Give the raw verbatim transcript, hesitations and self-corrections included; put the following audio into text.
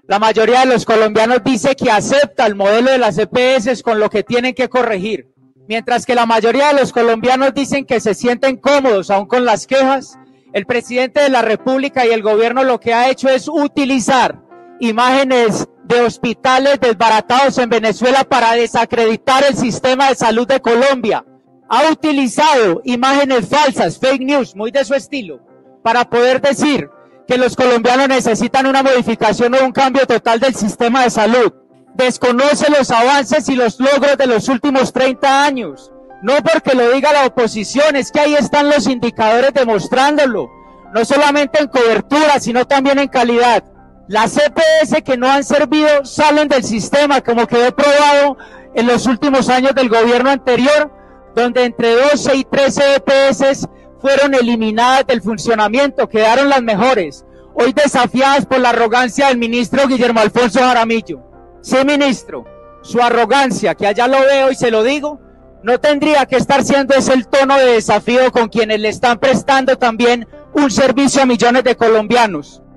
La mayoría de los colombianos dice que acepta el modelo de las E P S con lo que tienen que corregir, mientras que la mayoría de los colombianos dicen que se sienten cómodos aún con las quejas. El presidente de la República y el gobierno lo que ha hecho es utilizar imágenes de hospitales desbaratados en Venezuela para desacreditar el sistema de salud de Colombia. Ha utilizado imágenes falsas, fake news, muy de su estilo, para poder decir que los colombianos necesitan una modificación o un cambio total del sistema de salud. Desconoce los avances y los logros de los últimos treinta años. No porque lo diga la oposición, es que ahí están los indicadores demostrándolo. No solamente en cobertura, sino también en calidad. Las E P S que no han servido salen del sistema, como quedó probado en los últimos años del gobierno anterior, donde entre doce y trece E P S fueron eliminadas del funcionamiento, quedaron las mejores, hoy desafiadas por la arrogancia del ministro Guillermo Alfonso Jaramillo. Sí, ministro, su arrogancia, que allá lo veo y se lo digo, no tendría que estar siendo ese el tono de desafío con quienes le están prestando también un servicio a millones de colombianos.